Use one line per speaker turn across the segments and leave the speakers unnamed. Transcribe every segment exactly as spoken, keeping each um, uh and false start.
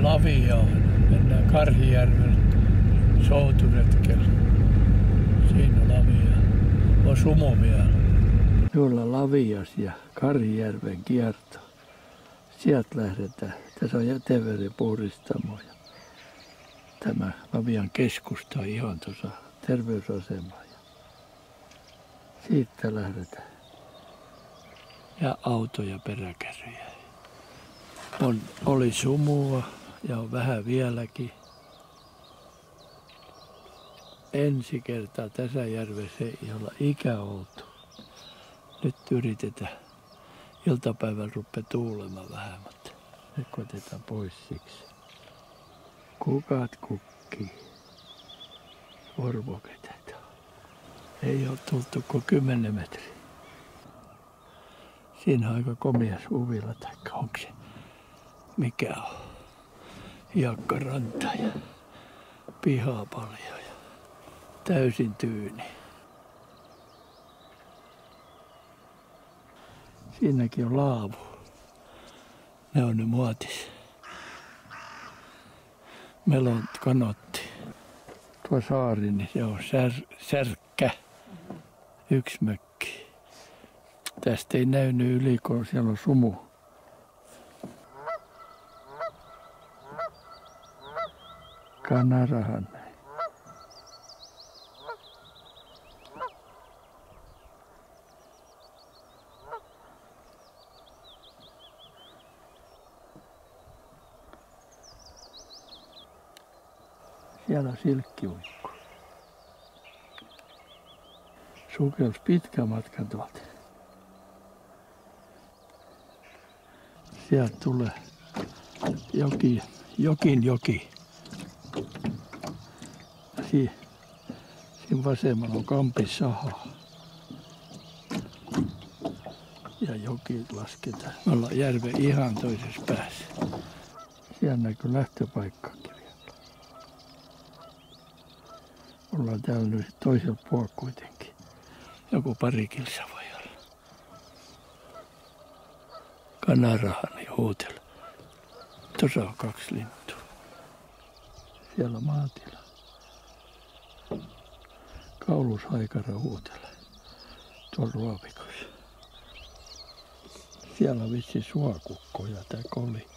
Laviaan. Mennään Karhijärvelle souturetkellä. Siinä Lavia. On sumo vielä. Julla Lavias ja Karhijärven kierto. Sieltä lähdetään. Tässä on jäteveden-puhdistamo. Tämä Lavian keskusta on ihan tuossa terveysasema. Siitä lähdetään. Ja autoja peräkärryjä. On, oli sumua ja on vähän vieläkin. Ensi kertaa tässä järvessä ei olla ikä oltu. Nyt yritetään. Iltapäivällä rupeaa tuulemaan vähän, mutta nyt koitetaan pois siksi. Kukat kukkii. Vorvoketetaan. Ei ole tultu kuin kymmenen metriä. Siinä on aika komias uvila, taikka onko se mikä on. Hiekkaranta ja pihaa paljon ja täysin tyyni. Siinäkin on laavu. Ne on ne muotis. Meillä on kanotti. Tuo saari, niin se on sär, särkkä. Yksi mökki. Tästä ei näynyt yli, kun siellä on sumu. Kanarahan. Siellä on silkkiuikku. Sukelsi pitkä matka tuolta. Sieltä tulee joki, jokin joki. Si, siinä vasemmalla on Kampisaha. Ja joki lasketaan. Me ollaan järven ihan toisessa päässä. Siellä näkyy lähtöpaikkakin vielä. Ollaan täällä nyt toisella puolella kuitenkin. Joku pari kilsa voi olla. Kanarahani huutella. Tuossa on kaksi lintua. Siellä on maatila. Kaulushaikara huutella. Tuolla ruovikossa. Siellä on vissi suokukkoja tai koli.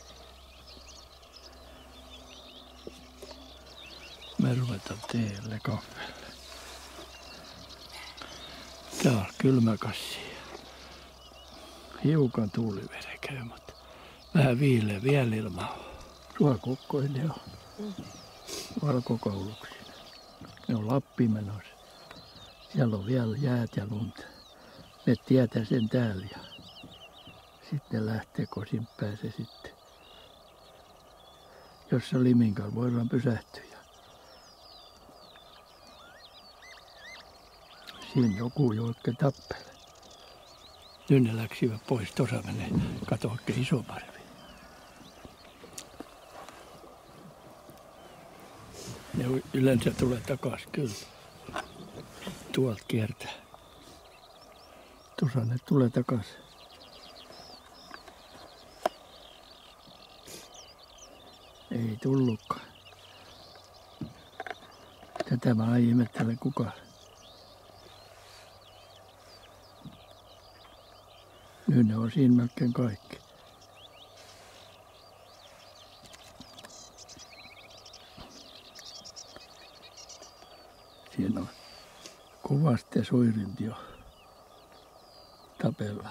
Me ruvetaan teelle kahvelle. Tää on kylmä kassi. Hiukan tuuliveden käy, mutta vähän viileä vielä ilma on. Suokukkoja on. Valkokauluksina. Ne on Lappiin menossa. Siellä on vielä jäät ja lunta. Ne tietää sen täällä ja sitten lähtee, kun siinä pääsee sitten. Jossa Liminkaan voidaan pysähtyä. Siinä joku jotka tappelee. Nyt ne läksivät pois. Tuossa menee. Kato oikein iso parvi. Ne yleensä tulee takaisin kyllä. Tuolta kiertää. Tuossa ne tulee takaisin. Ei tullutkaan. Tätä mä ihmettelen kukaan. Nyt ne on siinä melkein kaikki. Siinä on kuvasti ja suirinti jo tapella.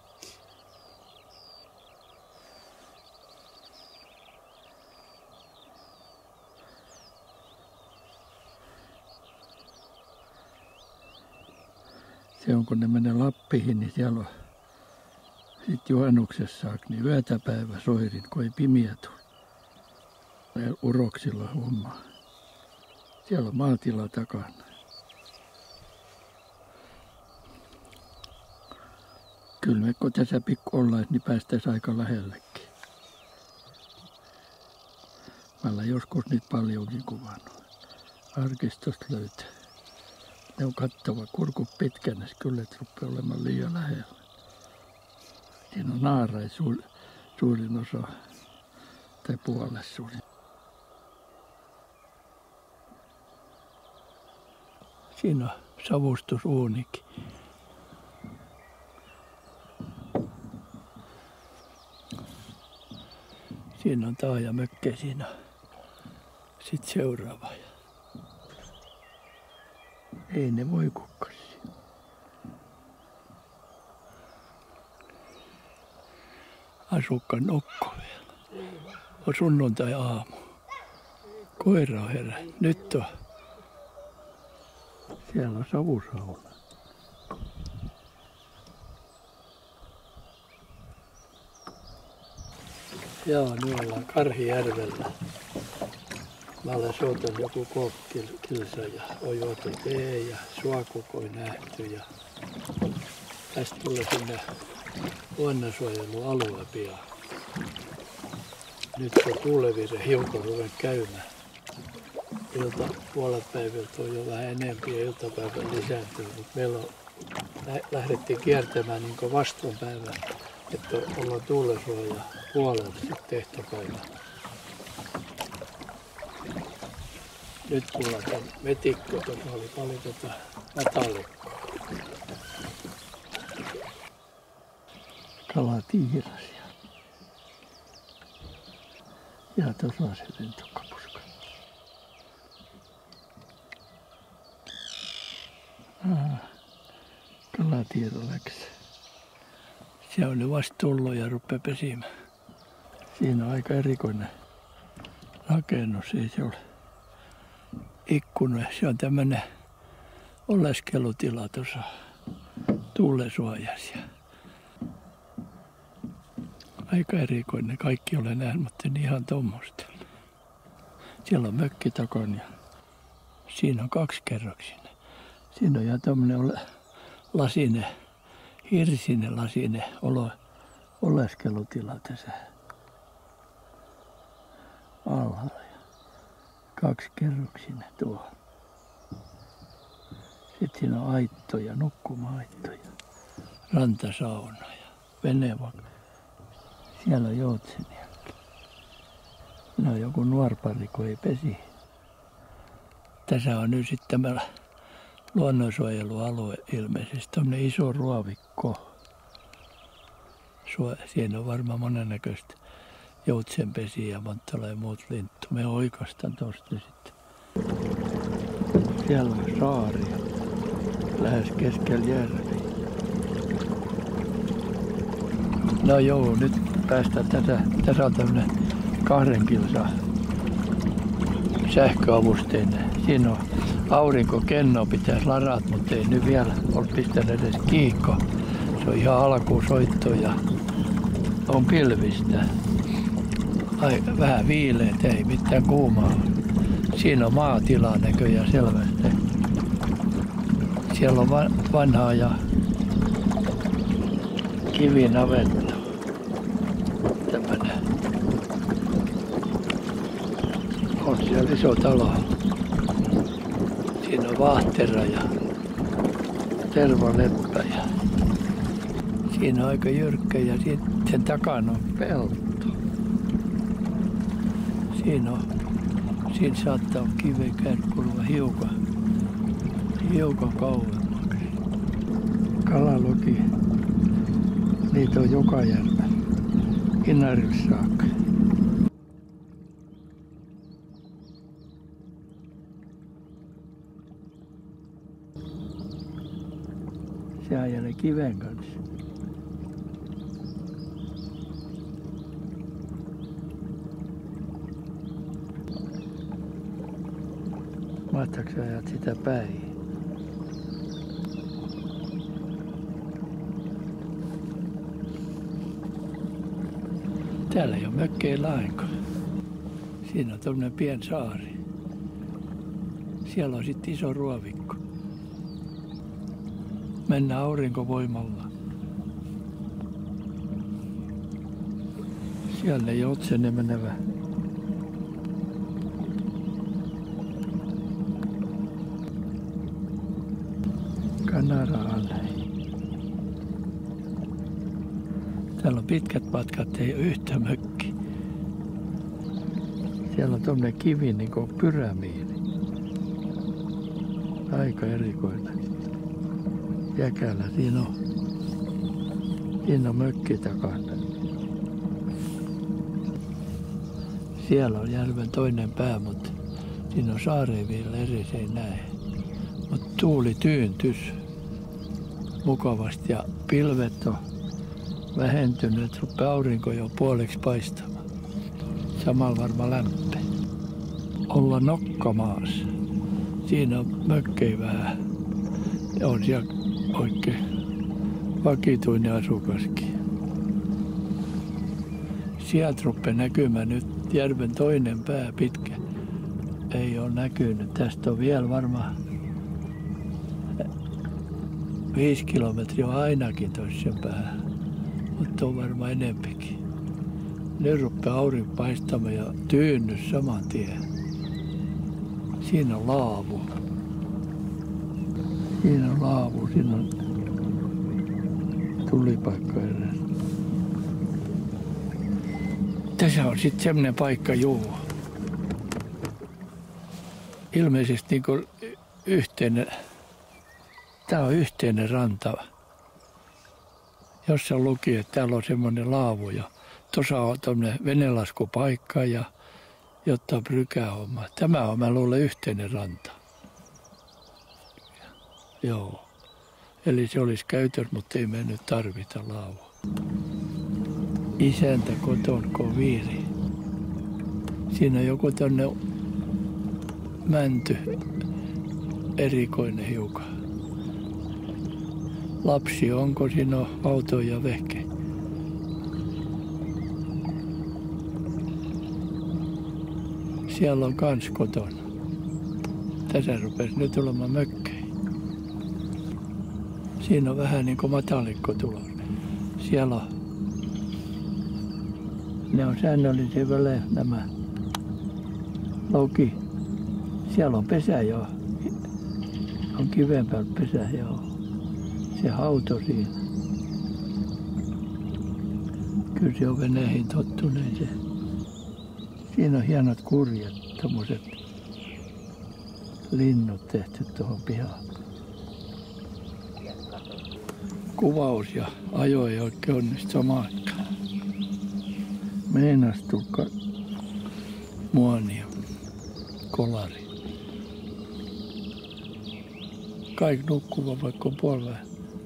Se on kun ne menee Lappiin, niin siellä on sitten juhannuksessa saakka niin yötä päivä soirin, kun ei pimiä tule. Näillä uroksilla hommaa. Siellä on maatila takana. Kyllä me kun tässä pikku ollaan, niin päästäisiin aika lähellekin. Mä olen joskus niitä paljonkin kuvannut. Arkistosta löytää. Ne on kattava kurkut pitkänä, kyllä et rupeaa olemaan liian lähellä. Siinä on naarai suur, suurin osa. tai puolessa oli. Siinä on savustusuunikin. Siinä on taajamökkejä, siinä sitten seuraava. Ei ne voi kukkasia. Asukkaan nokko vielä. On sunnuntai aamu. Koira on herä. Nyt on. Siellä on savusauna. Joo, nyt ollaan Karhijärvellä. Mä olen soitanut joku kolmekilsa ja on juotu tee ja suakukoi nähty. Ja tästä tulee sinne luonnonsuojelualue pian. Nyt on tuulevire hiukan ruvennut käymään. Ilta puolet päiviltä on jo vähän enemmän ja iltapäivän lisääntynyt, mutta meillä on, lähdettiin kiertämään niin vastoinpäivän, että ollaan tuulensuoja puolella sitten tehtopäivän. Nyt tullaan tämän metikko, joka oli paljon tota matalikkoa. Kalatiirasia. Ja tuossa on se lentokapuska. Ah, kalatiira läks. Se oli vasta tullut ja rupeaa pesimään. Siinä on aika erikoinen rakennus, ei se ole ikkuna. Se on tämmönen oleskelutila tuossa tuulensuojassa. Aika erikoinen. Kaikki olen nähnyt, mutta en ihan tommoista. Siellä on mökkitakon ja siinä on kaksikerroksinen. Siinä on ihan tommonen lasinen, hirsinen lasinen olo, oleskelutila tässä alhaalla. Kaksikerroksinen tuo. Sitten siinä on aittoja, nukkuma-aittoja, rantasauna ja venevaka. Siellä on joutsenia. Siinä on joku nuorpari, kun ei pesi. Tässä on nyt sitten tämä luonnonsuojelualue ilmeisesti. Tämmöinen iso ruovikko. Siinä on varmaan monennäköistä joutsenpesiä ja monta muut lintu. Me oikastan tosta sitten. Siellä on saari. Lähes keskellä järvi. No joo, nyt päästään tässä. Tässä on tämmönen kahden kilsa sähköavusteinen. Siinä on aurinkokenno, pitäisi larat, mutta ei nyt vielä ole pistänyt edes kiikko. Se on ihan alkusoitto ja on pilvistä. Ai, vähän viileet, ei mitään kuumaa. Siinä on maatilaa näköjään selvästi. Siellä on vanhaa ja kivinavetta. Tämmönen. On siellä iso talo. Siinä on Vahtera ja Tervaleppä. Ja siinä on aika jyrkkä ja sitten takana on pelto. Siinä on, siinä saattaa olla kiven kärppurua hiukan, hiukan kauemmaksi. Kalaloki, niitä on joka järvellä, Inarille saakka. Se ajelee kiven kanssa. Mahtaako sä ajat sitä päin? Täällä ei ole mökkejä lainkaan. Siinä on tommonen pieni saari. Siellä on sitten iso ruovikko. Mennään aurinkovoimalla. Siellä ei otsene menevä. Kanara-alle. Täällä on pitkät matkat, ei ole yhtä mökki. Siellä on tuommoinen kivi niin kuin pyramiidi. Aika erikoinen. Jäkälä siinä on. Siinä on mökki takana. Siellä on järven toinen pää, mutta siinä on saareen vielä edes ei näe. Mutta tuuli tyyntys mukavasti ja pilvet on vähentynyt, että rupeaa aurinko jo puoleksi paistamaan. Samalla varma lämpö. Olla Nokkamaassa. Siinä on mökkejä vähän. Ja on siellä oikein vakituinen asukaskin. Sieltä rupeaa näkymään nyt järven toinen pää pitkä. Ei ole näkynyt. Tästä on vielä varmaan viisi kilometriä ainakin toisen päähän. Mutta on varmaan enempikin. Nyt rupeaa aurinko paistamaan ja tyynnyt saman tien. Siinä on laavu. Siinä on laavu. Siinä on tulipaikka edes. Tässä on sitten semmoinen paikka, juu. Ilmeisesti niin kuin yhteinen, tämä on yhteinen ranta. Jossa luki, että täällä on semmoinen laavu ja tuossa on tuommoinen venelaskupaikka ja jotta prykähomma. Tämä on, mä luulen, yhteinen ranta. Joo. Eli se olisi käytössä, mutta ei me nyt tarvita laavua. Isäntä koton koviiri. Siinä on joku tonne mänty, erikoinen hiukan. Lapsi, onko siinä auto ja vehke? Siellä on kans kotona. Tässä rupesi nyt olemaan mökkejä. Siinä on vähän niin kuin matalikko tulossa. Siellä on, ne on säännöllisiä välein nämä loki. Siellä on pesä jo. On kiven päällä pesä joo. Se hauto siinä. Kyllä se on veneihin tottuneen se. Siinä on hienot kurjet, tommoset linnut tehty tuohon pihaan. Kuvaus ja ajo ei oikein onnistu samaan aikaan. Meinas tukka muonia, kolari. Kaikki nukkuva vaikka on puolella.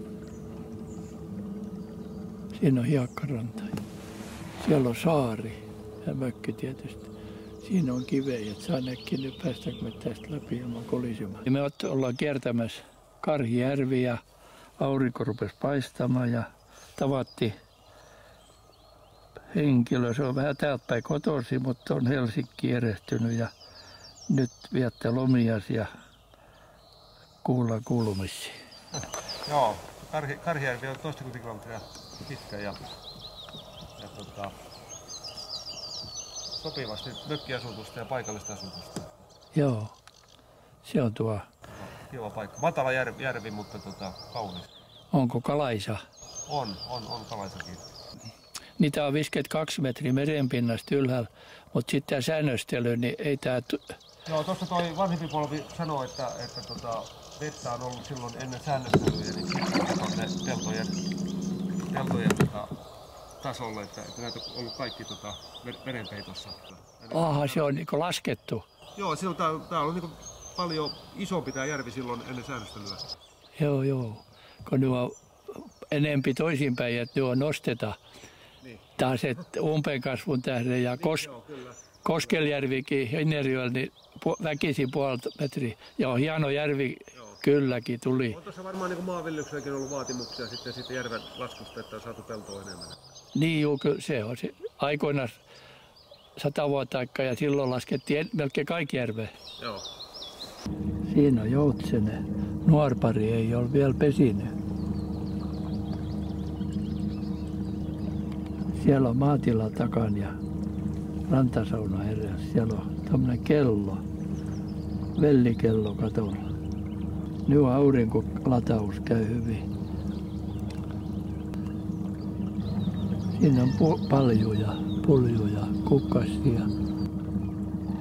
Siinä on hiekkaranta. Siellä on saari ja mökki tietysti. Siinä on kivejä, että saa näkkiä nyt päästäänkö me tästä läpi ilman kolisemaan. Me ollaan kiertämässä Karhijärvi ja aurinko rupesi paistamaan ja tavattiin henkilö. Se on vähän täältä päin kotoisin, mutta on Helsinkiin erehtynyt ja nyt viettää lomias ja kuullaan kuulumisia.
Joo, Karhi, Karhijärvi on toistakymmentä kilometriä pitkä ja, ja tota, sopivasti mökkiasutusta ja paikallista asutusta.
Joo, se on tuo.
Kiva paikka. Matala järvi, järvi mutta tota, kaunis.
Onko Kalaisa?
On, on, on Kalaisakin.
Niitä on viisikymmentäkaksi metriä merenpinnasta ylhäällä, mutta sitten tämä säännöstely, niin ei tämä...
Joo, tuossa toi vanhempi polvi sanoo, että, että tota, vettä on ollut silloin ennen säännöstelyä, niin sitten peltojen, peltojen tota, tasolle, että, että näitä on ollut kaikki tota, verenpeitossa.
Aha, se on niinku laskettu.
Joo, silloin tää, tää on niinku paljon isompi tämä järvi silloin ennen säännöstelyä.
Joo, joo. Kun nyt on enempi toisinpäin, että nyt on nosteta niin. Taas umpeen kasvun tähden ja kos, joo, Koskeljärvikin Hinnerjoella, niin pu, väkisin puolta metriä. Joo, hieno järvi joo. Kylläkin tuli.
On tuossa varmaan niin maanviljelykselläkin ollut vaatimuksia sitten, sitten järven laskusta, että on saatu peltoa enemmän.
Niin, joo, se on se. Aikoinaan sata vuotta aikaa ja silloin laskettiin melkein kaikki järveä.
Joo.
Siinä on Joutsenen. Nuorpari ei ole vielä pesinyt. Siellä on maatila takana ja rantasauna edessä. Siellä on tämmöinen kello, vellikello katolla. Nyt aurinkolataus käy hyvin. Siinä on pu- paljuja, puljuja, kukkasia.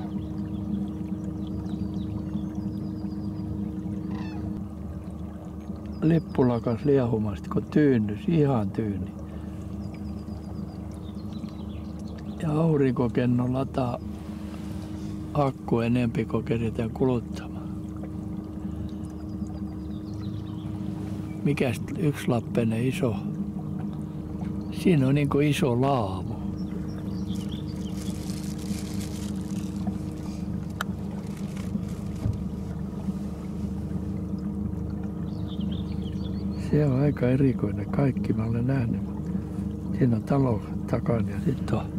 lippulakas liehumasta, kun tyynys, ihan tyyni. Ja aurinkokenno lataa akku enempi, kun keritään kuluttamaan. Mikäs yksi lappene iso? Siinä on niinku iso laavu. Se on aika erikoinen. Kaikki mä olen nähnyt. Siinä on talo takana ja sitten on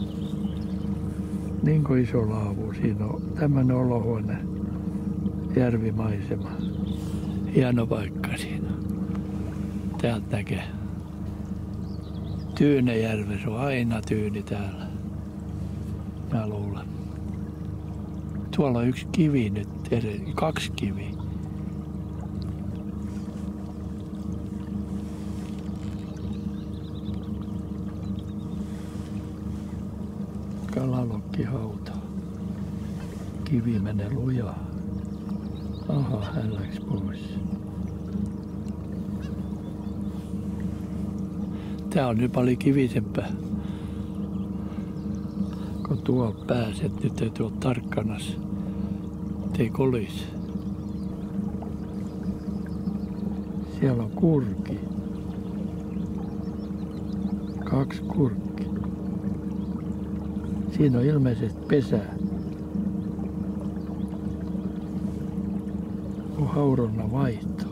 niin kuin iso laavu. Siinä on tämmöinen olohuone, järvimaisema. Hieno paikka siinä. Täältä näkee. Tyynejärves on aina tyyni täällä. Mä luulen. Tuolla on yksi kivi nyt, kaksi kiviä. Kalalokkihauta. Kivi menee lujaa. Aha, hän läks pois. Tää on nyt paljon kivisempää. Kun tuo pääset, nyt täytyy olla tarkkanas. Ettei kolis. Siellä on kurki. Kaksi kurkki. Siinä on ilmeisesti pesää. On hauronna vaihto.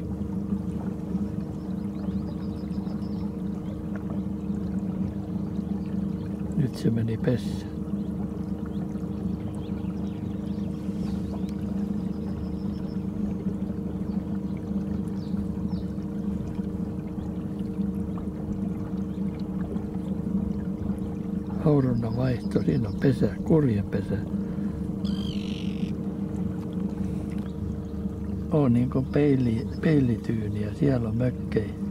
Nyt se meni pessä. Hauronna vaihto, siinä on pesä, kurjen pesä. On niin kuin peili, peilityyni ja siellä on mökkejä.